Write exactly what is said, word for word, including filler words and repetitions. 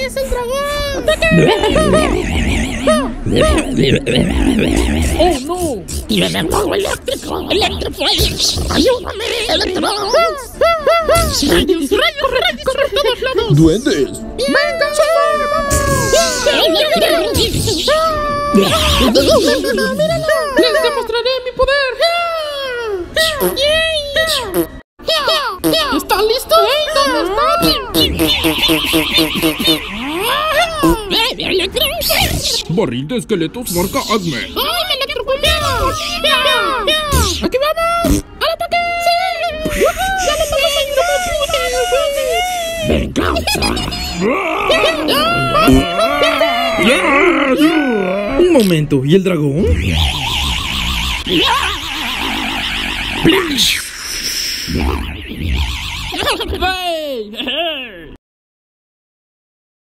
¡Es el dragón! ¡Oh, no! ¡Y el fuego eléctrico! ¡Electroflash! ¡Ayúdame, Electro! ¡Rayos, rayos, corre, corre a todos lados! ¡Duendes! ¡Venga! ¡Les demostraré mi poder! ¿Están listos? Barril de esqueletos marca Acme. ¡Ay, me electrocutamos! ¡Aquí vamos! ¡Al ataque! ¡Sí! ¡Ya lo ¡Venganza! Un momento, ¿y el dragón? ¡Flash!